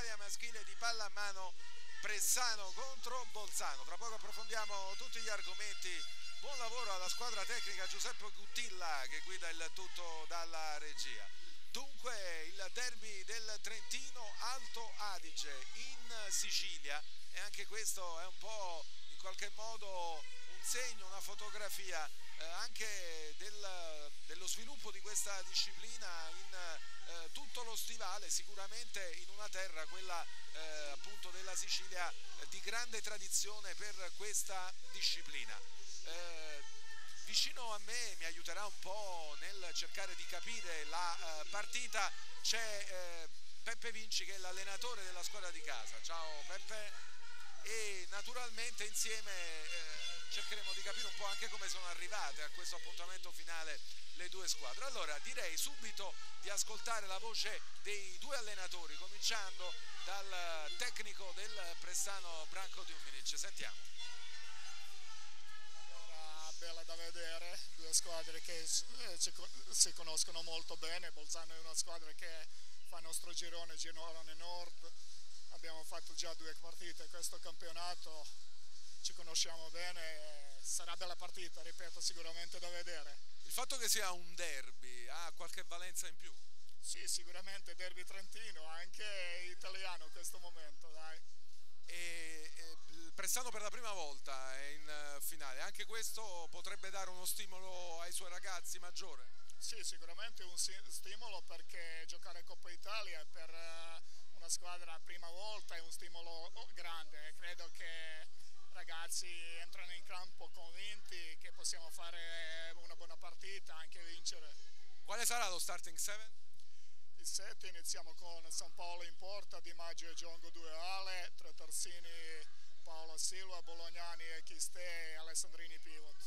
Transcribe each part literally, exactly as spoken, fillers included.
Italia maschile di pallamano, Pressano contro Bolzano. Tra poco approfondiamo tutti gli argomenti. Buon lavoro alla squadra tecnica Giuseppe Guttilla che guida il tutto dalla regia. Dunque il derby del Trentino Alto Adige in Sicilia, e anche questo è un po' in qualche modo un segno, una fotografia eh, anche del, dello sviluppo di questa disciplina in eh, tutto lo stivale, sicuramente in una terra, quella eh, appunto della Sicilia, eh, di grande tradizione per questa disciplina. Eh, vicino a me, mi aiuterà un po' nel cercare di capire la eh, partita, c'è eh, Peppe Vinci che è l'allenatore della squadra di casa. Ciao Peppe. E naturalmente insieme eh, cercheremo di capire un po' anche come sono arrivate a questo appuntamento finale le due squadre. Allora direi subito di ascoltare la voce dei due allenatori, cominciando dal tecnico del Pressano Branko Djuminic. Sentiamo. Bella da vedere, due squadre che si conoscono molto bene. Bolzano è una squadra che fa il nostro girone, girone nord. Abbiamo fatto già due partite questo campionato, ci conosciamo bene, sarà bella partita, ripeto, sicuramente da vedere. Il fatto che sia un derby ha qualche valenza in più? Sì, sicuramente derby trentino, anche italiano in questo momento, dai. E, e Pressano per la prima volta è in finale, anche questo potrebbe dare uno stimolo ai suoi ragazzi maggiore? Sì, sicuramente un stimolo, perché giocare Coppa Italia per una squadra prima volta è un stimolo grande. Credo che i ragazzi entrano in campo convinti che possiamo fare una buona partita, anche vincere. Quale sarà lo starting seven? Il set iniziamo con San Paolo in porta, Di Maggio e Giongo due ale, tre terzini Paolo Silva, Bolognani e Chiste e Alessandrini pivot.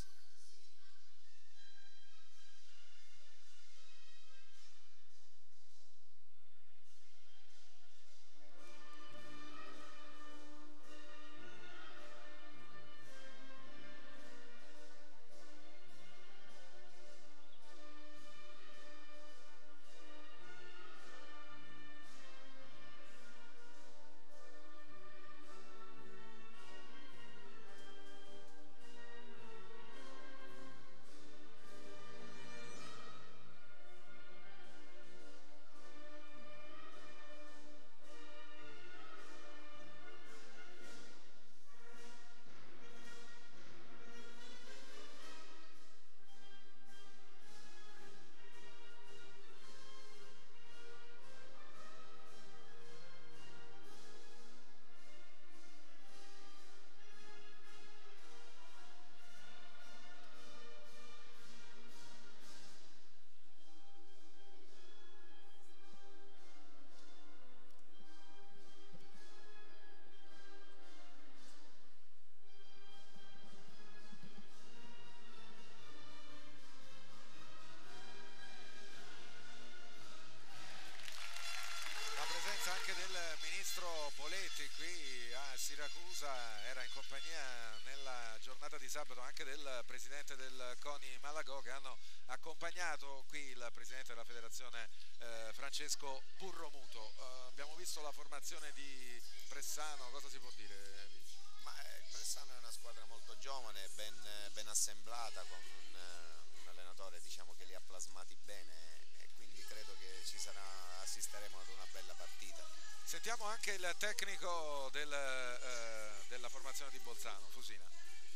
Anche del ministro Poletti qui a Siracusa, era in compagnia nella giornata di sabato anche del presidente del CONI Malagò, che hanno accompagnato qui il presidente della federazione eh, Francesco Burromuto. Eh, abbiamo visto la formazione di Pressano, cosa si può dire? Ma eh, il Pressano è una squadra molto giovane, ben, ben assemblata, con un, un allenatore, diciamo, che li ha plasmati bene, e quindi credo che ci sarà, assisteremo ad una bella partita. Sentiamo anche il tecnico del, eh, della formazione di Bolzano, Fusina.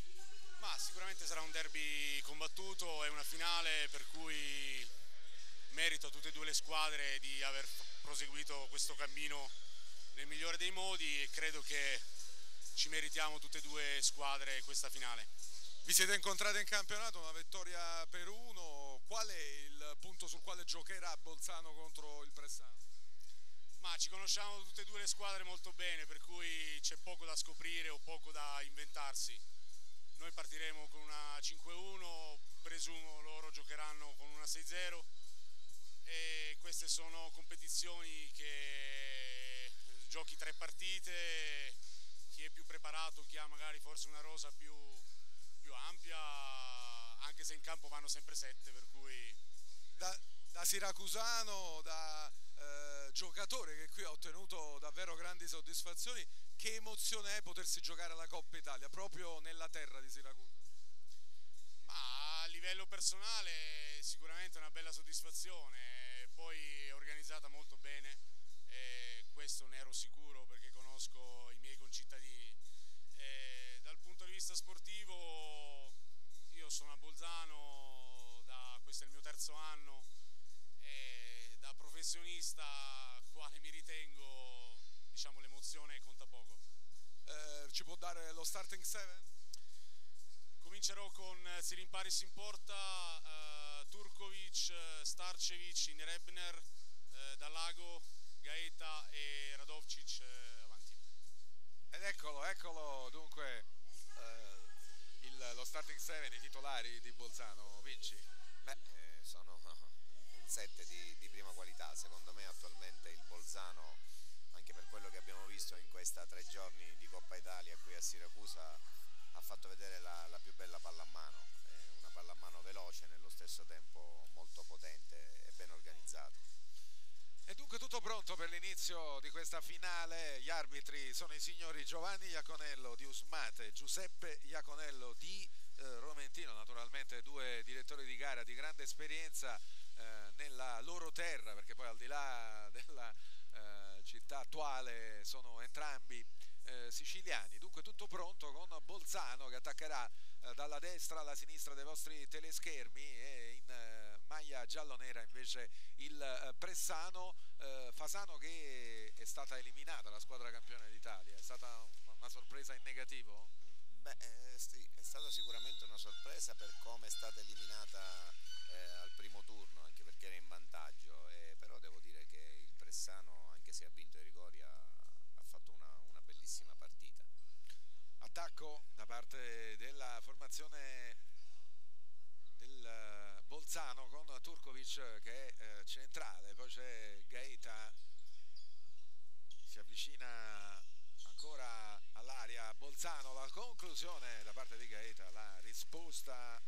Ma sicuramente sarà un derby combattuto, è una finale per cui merito a tutte e due le squadre di aver proseguito questo cammino nel migliore dei modi, e credo che ci meritiamo tutte e due squadre questa finale. Vi siete incontrati in campionato, una vittoria per uno. Qual è il punto sul quale giocherà Bolzano contro il Pressano? Ma ci conosciamo tutte e due le squadre molto bene, per cui c'è poco da scoprire o poco da inventarsi. Noi partiremo con una cinque uno, presumo loro giocheranno con una sei zero, e queste sono competizioni che giochi tre partite, chi è più preparato, chi ha magari forse una rosa più, più ampia, anche se in campo vanno sempre sette, per cui... Da, da siracusano, da eh, giocatore che qui ha ottenuto davvero grandi soddisfazioni. Che emozione è potersi giocare alla Coppa Italia proprio nella terra di Siracusa? Ma a livello personale sicuramente una bella soddisfazione, poi è organizzata molto bene, e questo ne ero sicuro perché conosco i miei concittadini. E dal punto di vista sportivo io sono a Bolzano, da, questo è il mio terzo anno, e da professionista quale mi ritengo, diciamo, l'emozione conta poco. Eh, ci può dare lo starting seven? Comincerò con Sirin Paris in porta, uh, Turkovic, Starcevic, Inerebner, uh, Dalago, Gaeta e Radovcic uh, avanti. Ed eccolo, eccolo dunque eh, il, lo starting seven, i titolari di Bolzano. Vinci? Beh, eh, sono un set di, di prima qualità. Secondo me attualmente il Bolzano, anche per quello che abbiamo visto in questa tre giorni di Coppa Italia qui a Siracusa, ha fatto vedere la, la più bella pallamano, eh, una pallamano veloce, nello stesso tempo molto potente e ben organizzata. E dunque tutto pronto per l'inizio di questa finale. Gli arbitri sono i signori Giovanni Iaconello di Usmate, Giuseppe Iaconello di eh, Romentino, naturalmente due direttori di gara di grande esperienza eh, nella loro terra, perché poi al di là della eh, città attuale sono entrambi eh, siciliani. Dunque tutto pronto con Bolzano che attaccherà eh, dalla destra alla sinistra dei vostri teleschermi, e in eh, maglia giallonera invece il eh, Pressano. eh, Fasano, che è stata eliminata, la squadra campione d'Italia, è stata una, una sorpresa in negativo? Beh, eh, sì, è stata sicuramente una sorpresa per come è stata eliminata eh, al primo turno, anche perché era in vantaggio, eh, però devo dire che il Pressano, anche se ha vinto i rigori, ha, ha fatto una, una bellissima partita. Attacco da parte della formazione del Bolzano con Turkovic che è eh, centrale, poi c'è Gaeta, si avvicina ancora all'area Bolzano, la conclusione da parte di Gaeta, la risposta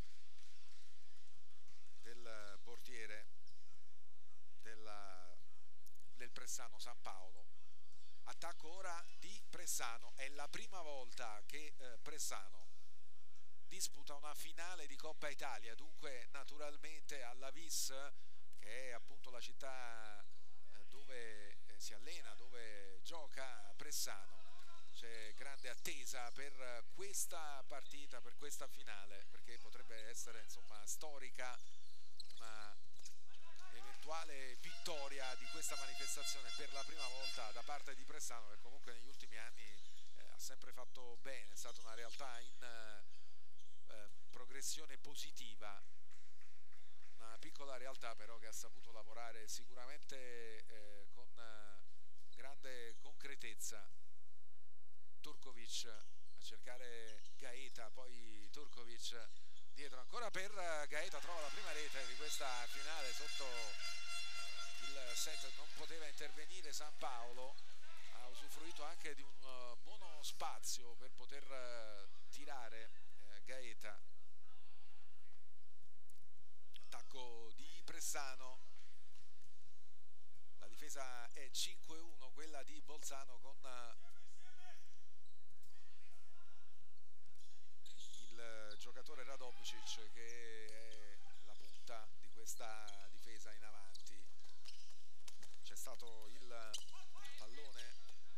del portiere della, del Pressano San Paolo. Attacco ora di Pressano, è la prima volta che eh, Pressano disputa una finale di Coppa Italia, dunque naturalmente alla Vis, che è appunto la città eh, dove eh, si allena, dove gioca Pressano, c'è grande attesa per questa partita, per questa finale, perché potrebbe essere insomma storica una eventuale vittoria di questa manifestazione per la prima volta da parte di Pressano, che comunque negli ultimi anni eh, ha sempre fatto bene, è stata una realtà in eh, progressione positiva, una piccola realtà però che ha saputo lavorare sicuramente eh, con eh, grande concretezza. Turkovic a cercare Gaeta, poi Turkovic dietro ancora per Gaeta, trova la prima rete di questa finale sotto eh, il set, non poteva intervenire San Paolo, ha usufruito anche di un uh, buono spazio per poter uh, tirare uh, Gaeta. Attacco di Pressano, la difesa è cinque uno quella di Bolzano, con uh, il giocatore Radovcic che è la punta di questa difesa in avanti. C'è stato il pallone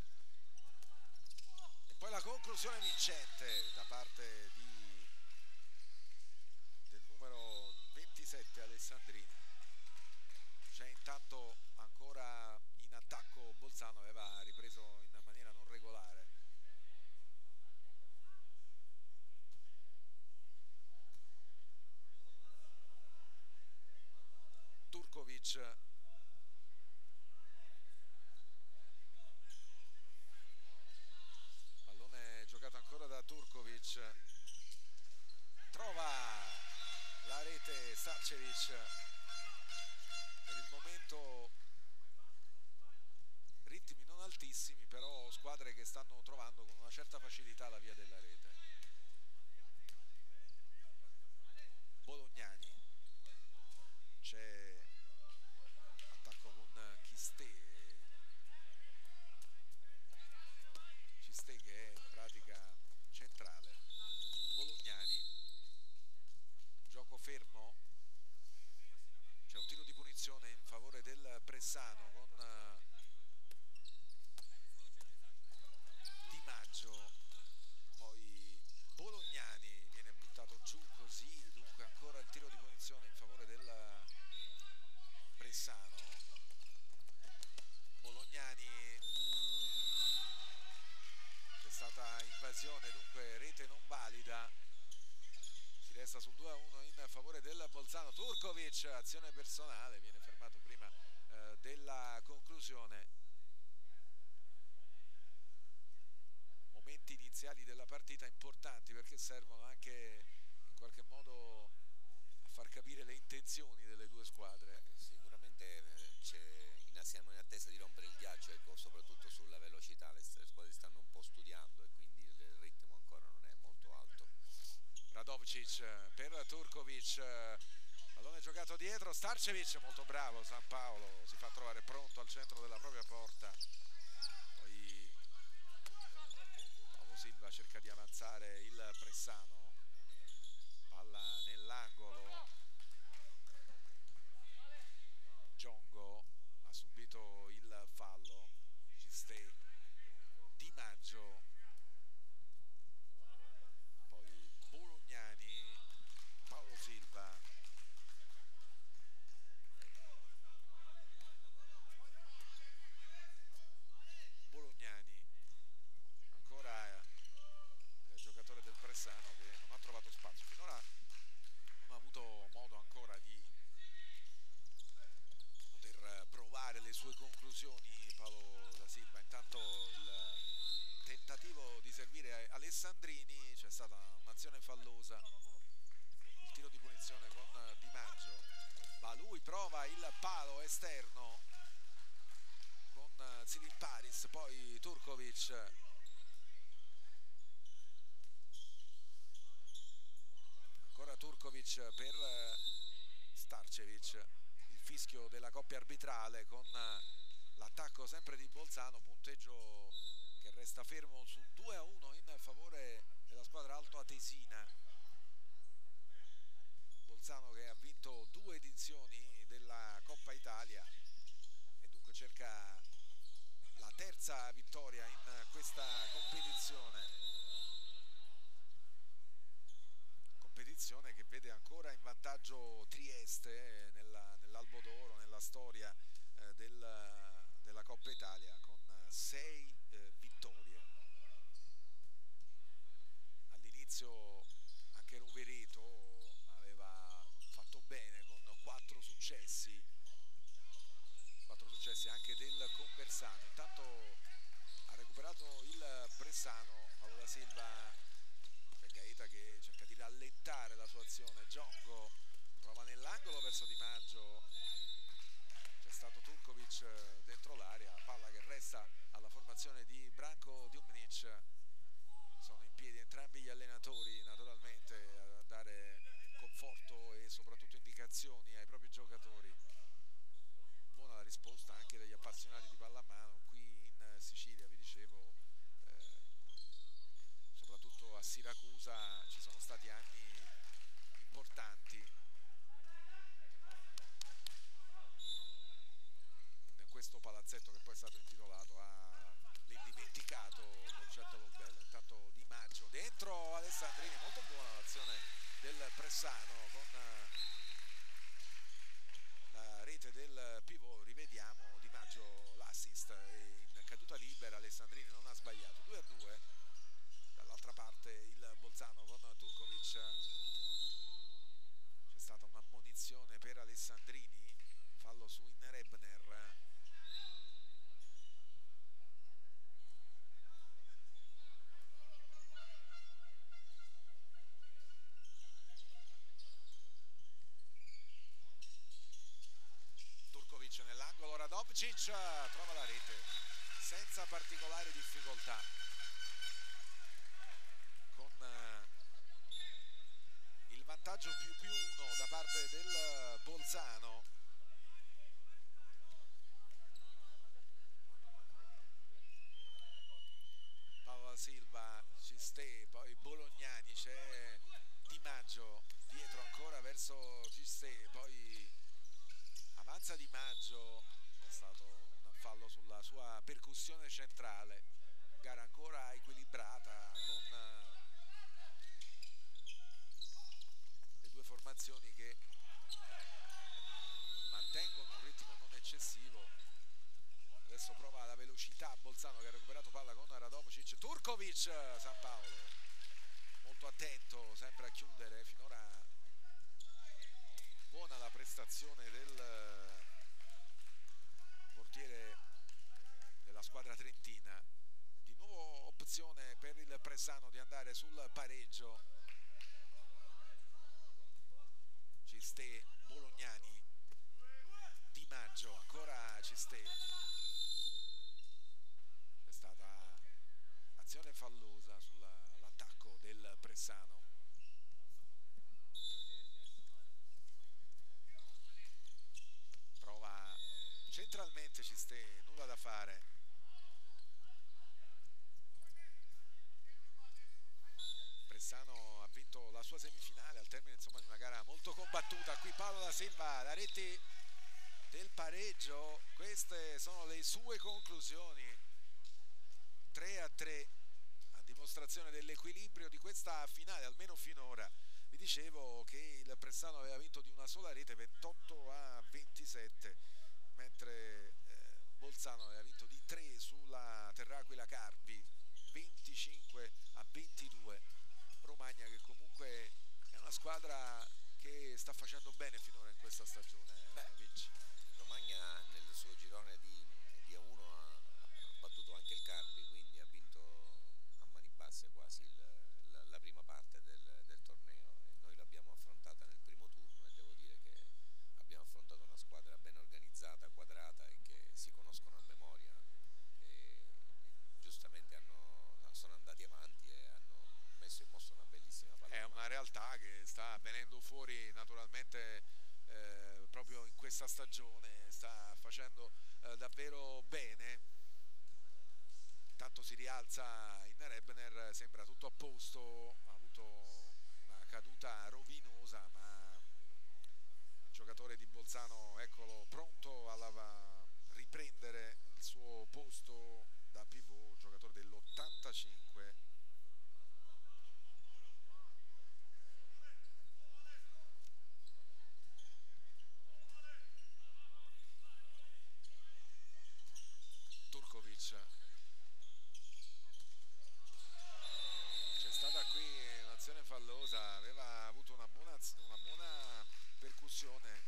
e poi la conclusione vincente da parte di, del numero ventisette Alessandrini. C'è intanto ancora in attacco Bolzano, aveva ripreso in maniera non regolare. Turkovic, pallone giocato ancora da Turkovic, trova la rete Starcevic. Per il momento ritmi non altissimi, però squadre che stanno trovando con una certa facilità la via della rete. Bolognani, c'è attacco con decisione, dunque rete non valida. Si resta sul due a uno in favore del Bolzano. Turkovic, azione personale, viene fermato prima eh, della conclusione. Momenti iniziali della partita importanti perché servono anche in qualche modo a far capire le intenzioni delle due squadre. Sicuramente siamo in attesa di rompere il ghiaccio, ecco, soprattutto sulla velocità. Le squadre stanno un po' studiando e quindi il ritmo ancora non è molto alto. Radovcic per Turkovic, pallone giocato dietro, Starcevic molto bravo, San Paolo si fa trovare pronto al centro della propria porta, poi Paolo Silva cerca di avanzare il Pressano, palla nell'angolo, Giongo ha subito il fallo, Giste, Di Maggio, poi Bolognani, Paolo Silva, Bolognani, ancora il giocatore del Pressano che non ha trovato spazio, finora non ha avuto modo ancora di poter provare le sue conclusioni Paolo da Silva. Intanto il tentativo di servire Alessandrini, c'è stata un'azione fallosa, il tiro di punizione con Di Maggio, ma lui prova il palo esterno con Zilimparis, poi Turkovic, ancora Turkovic per Starcevic, il fischio della coppia arbitrale con l'attacco sempre di Bolzano, punteggio che resta fermo su due a uno in favore della squadra altoatesina. Bolzano che ha vinto due edizioni della Coppa Italia e dunque cerca la terza vittoria in questa competizione. Competizione che vede ancora in vantaggio Trieste nella, nell'Albo d'Oro, nella storia eh, del, della Coppa Italia, con sei eh, vittorie. All'inizio anche Rovereto aveva fatto bene con quattro successi, quattro successi anche del Conversano. Intanto ha recuperato il Pressano, Paolo da Silva, per Gaeta che cerca di rallentare la sua azione. Giongo prova nell'angolo verso Di Maggio, c'è stato Turkovic dentro l'area, palla che resta alla formazione di Branko Djumnic. Sono in piedi entrambi gli allenatori naturalmente a dare conforto e soprattutto indicazioni ai propri giocatori. Buona la risposta anche degli appassionati di pallamano qui in Sicilia, vi dicevo, eh, soprattutto a Siracusa ci sono stati anni importanti in questo palazzetto che poi è stato intitolato all'indimenticato Concetto Lobello. Intanto Di Maggio dentro Alessandrini, molto buona l'azione del Pressano con la rete del pivot. Rivediamo Di Maggio l'assist in caduta libera, Alessandrini non ha sbagliato. Due a due. Dall'altra parte il Bolzano con Turkovic, c'è stata un'ammonizione per Alessandrini, fallo su Innerebner. Turkovic nell'angolo, Radovcic trova la rete senza particolari difficoltà, con il vantaggio più più uno da parte del Bolzano. Paolo Silva, Giste, poi Bolognani, c'è Di Maggio dietro ancora verso Giste, poi avanza Di Maggio, è stato un fallo sulla sua percussione centrale. Gara ancora equilibrata con le due formazioni che mantengono un ritmo non eccessivo. Adesso prova la velocità Bolzano che ha recuperato palla con Radovcic. Turkovic Turkovic, San Paolo molto attento sempre a chiudere, finora buona la prestazione del portiere della squadra trentina. Di nuovo opzione per il Pressano di andare sul pareggio. Cistè, Bolognani, Di Maggio, ancora Cistè. C'è stata azione fallosa sull'attacco del Pressano. Prova centralmente Cistè, nulla da fare. Pressano ha vinto la sua semifinale al termine insomma di una gara molto combattuta. Qui Paolo da Silva, la rete del pareggio, queste sono le sue conclusioni. tre a tre, a dimostrazione dell'equilibrio di questa finale, almeno finora. Vi dicevo che il Pressano aveva vinto di una sola rete, ventotto a ventisette, mentre eh, Bolzano aveva vinto di tre sulla Terraquila Carpi, venticinque a ventidue. Romagna che comunque è una squadra che sta facendo bene finora in questa stagione. Beh, Vinci. Romagna nel suo girone di, di A uno ha, ha battuto anche il Carpi, quindi ha vinto a mani basse quasi il, la, la prima parte del, del torneo, e noi l'abbiamo affrontata nel primo turno e devo dire che abbiamo affrontato una squadra ben organizzata, quadrata e che si conoscono a memoria, e giustamente hanno, sono andati avanti e hanno messo in mosso una bellissima palla. È una realtà che sta venendo fuori naturalmente eh, proprio in questa stagione, sta facendo eh, davvero bene. Intanto si rialza in Rebner, sembra tutto a posto, ha avuto una caduta rovinosa, ma il giocatore di Bolzano, eccolo, pronto a riprendere il suo posto da pivot, giocatore dell'ottantacinque. Turkovic. C'è stata qui un'azione fallosa, aveva avuto una buona, una buona percussione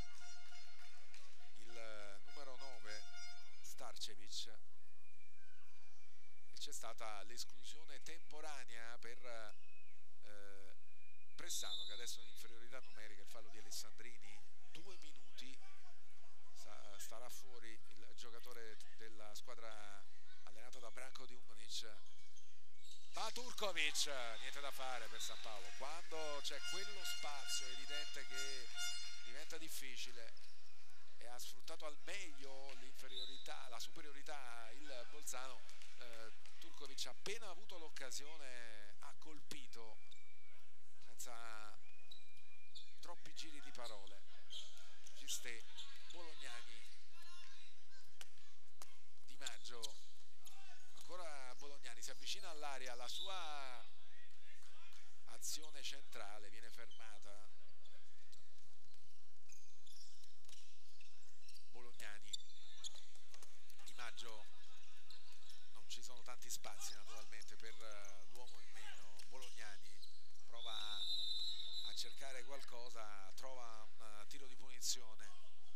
il numero nove Starcevic, e c'è stata l'esclusione temporanea per eh, Pressano, che adesso è in inferiorità numerica. Il fallo di Alessandrini, due minuti, starà fuori il giocatore della squadra allenato da Branko Diumnic. Ma Turkovic, niente da fare per San Paolo, quando c'è quello spazio è evidente che diventa difficile, e ha sfruttato al meglio l'inferiorità, la superiorità il Bolzano. eh, Turkovic, appena avuto l'occasione, ha colpito senza troppi giri di parole. Cistè, Bolognani, Di Maggio, ancora Bolognani, si avvicina all'area, la sua azione centrale viene fermata. Bolognani, Di Maggio, non ci sono tanti spazi naturalmente per l'uomo in meno. Bolognani prova a cercare qualcosa, trova un tiro di punizione,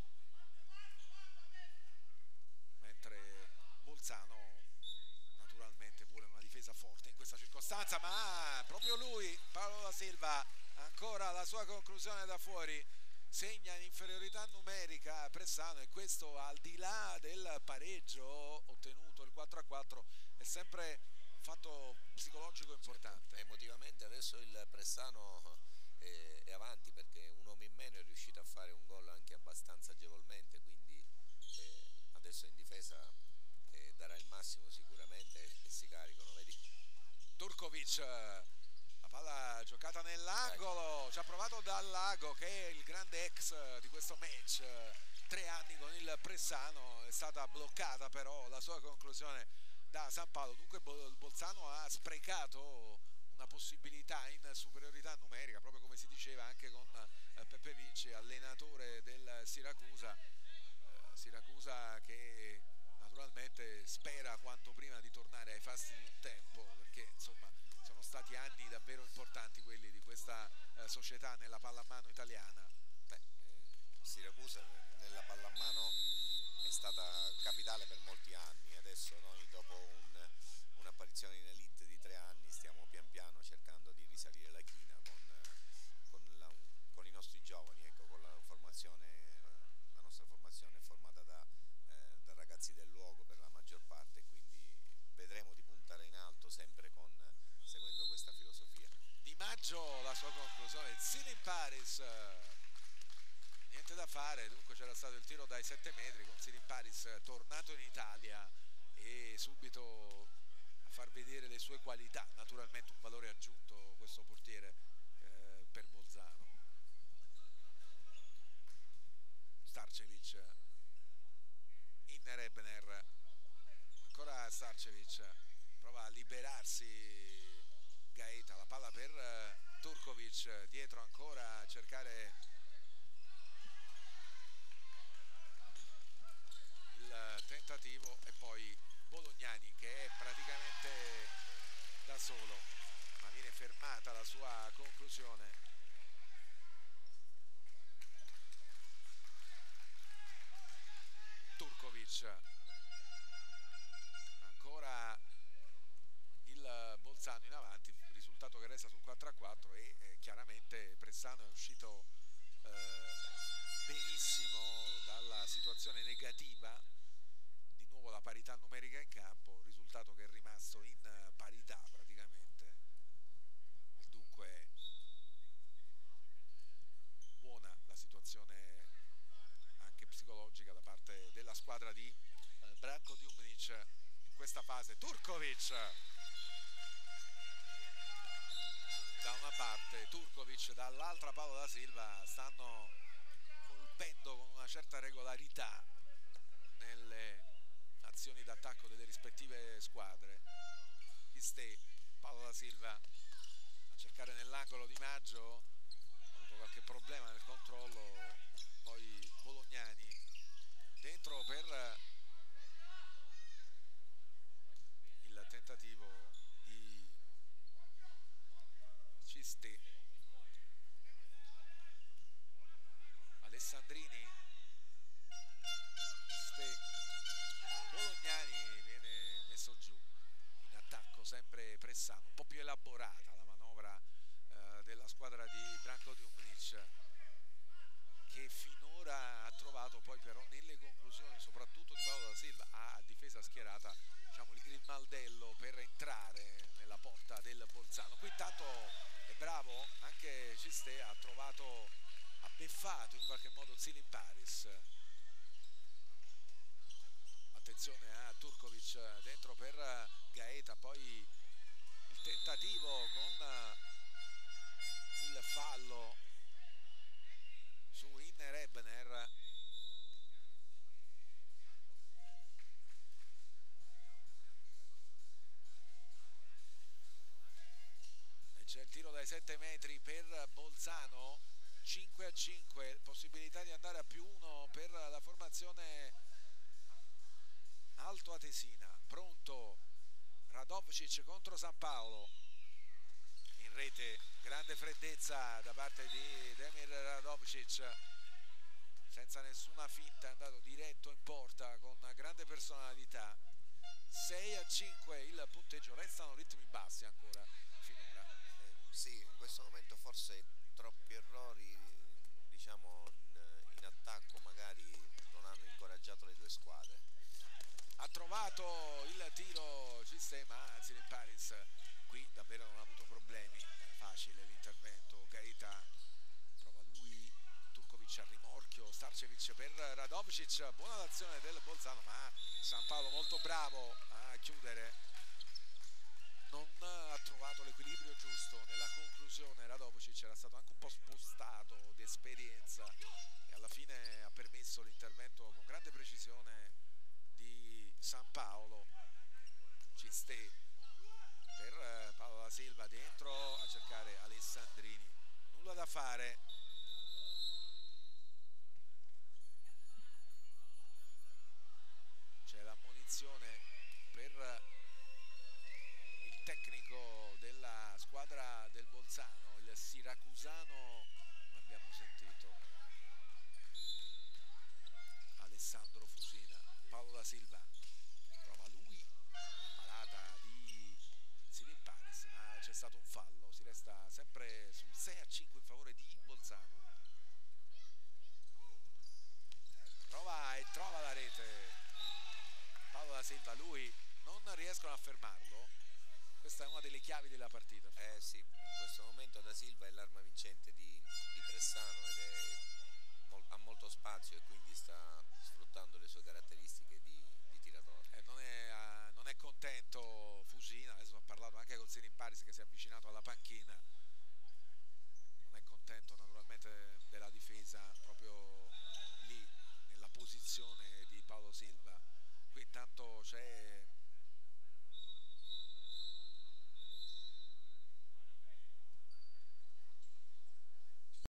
mentre Bolzano naturalmente vuole una difesa forte in questa circostanza, ma proprio lui, Paolo da Silva, ancora la sua conclusione da fuori, segna in inferiorità numerica Pressano, e questo al di là del pareggio ottenuto, il quattro a quattro, è sempre un fatto psicologico importante. Certo, emotivamente adesso il Pressano è, è avanti, perché un uomo in meno è riuscito a fare un gol anche abbastanza agevolmente, quindi eh, adesso in difesa eh, darà il massimo sicuramente e, e si caricano, vedi? Turkovic, la palla giocata nell'angolo, ci ha provato Dal Lago, che è il grande ex di questo match, tre anni con il Pressano, è stata bloccata però la sua conclusione da San Paolo. Dunque Bolzano ha sprecato una possibilità in superiorità numerica, proprio come si diceva anche con Peppe Vinci, allenatore del Siracusa. Siracusa che naturalmente spera quanto prima di tornare ai fasti di un tempo, perché nella pallamano italiana? Beh, eh, Siracusa nella pallamano è stata capitale per molti anni, adesso noi dopo un, un'apparizione in elite di tre anni stiamo pian piano cercando di risalire la china con, con, la, con i nostri giovani, ecco, con la formazione, la nostra formazione è formata da, eh, da ragazzi del luogo per la maggior parte, e quindi vedremo di puntare in alto sempre con, seguendo questa filosofia. Di Maggio la sua conclusione, Zilin Paris, niente da fare, dunque c'era stato il tiro dai sette metri con Zilin Paris tornato in Italia e subito a far vedere le sue qualità, naturalmente un valore aggiunto questo portiere eh, per Bolzano. Starcevic, Inner Ebner, ancora Starcevic, prova a liberarsi Gaeta, la palla per uh, Turkovic, dietro ancora a cercare il tentativo e poi Bolognani che è praticamente da solo, ma viene fermata la sua conclusione. Turkovic, ancora il Bolzano in avanti, risultato che resta sul quattro a quattro e eh, chiaramente Pressano è uscito eh, benissimo dalla situazione negativa, di nuovo la parità numerica in campo, risultato che è rimasto in parità praticamente, e dunque buona la situazione anche psicologica da parte della squadra di eh, Branko Djumnić in questa fase. Turkovic da una parte, Turkovic dall'altra, Paolo da Silva stanno colpendo con una certa regolarità nelle azioni d'attacco delle rispettive squadre. Chiste, Paolo da Silva a cercare nell'angolo Di Maggio, ha avuto qualche problema nel controllo, poi Bolognani dentro per il tentativo di Ciste. Alessandrini, Ciste, Bolognani viene messo giù in attacco, sempre Pressano, un po' più elaborata la manovra eh, della squadra di Branko Djumnić, che finora ha trovato poi però nelle conclusioni soprattutto di Paolo da Silva a difesa schierata, diciamo, il grimaldello per entrare nella porta del Bolzano. Qui intanto è bravo anche Ciste, ha trovato, ha beffato in qualche modo Zilin Paris. Attenzione a Turkovic dentro per Gaeta, poi il tentativo con il fallo su Inner Ebner. E c'è il tiro dai sette metri per Bolzano, cinque a cinque, possibilità di andare a più uno per la formazione altoatesina. Pronto Radovčić contro San Paolo, in rete grande freddezza da parte di Demir Radovčić, senza nessuna finta è andato diretto in porta con grande personalità. Sei a cinque il punteggio, restano ritmi bassi ancora finora. Eh, sì, in questo momento forse troppi errori, diciamo, in, in attacco magari non hanno incoraggiato le due squadre. Ha trovato il tiro Sistema Zilin Paris, qui davvero non ha avuto problemi, facile l'intervento. Gaeta prova lui, Turkovic a rimorchio, Starcevic per Radovčić, buona l'azione del Bolzano, ma San Paolo molto bravo a chiudere, non ha trovato l'equilibrio giusto nella conclusione. Radovčić era stato anche un po' spostato di esperienza e alla fine ha permesso l'intervento con grande precisione di San Paolo. Ciste per Paolo da Silva dentro a cercare Alessandrini, nulla da fare. C'è l'ammonizione per il tecnico della squadra del Bolzano, il siracusano questa è una delle chiavi della partita. Eh sì, in questo momento Da Silva è l'arma vincente di, di Pressano ed è, mol, ha molto spazio e quindi sta sfruttando le sue caratteristiche di, di tiratore. Eh, non, è, uh, non è contento Fusina, adesso ho parlato anche con Senin Paris che si è avvicinato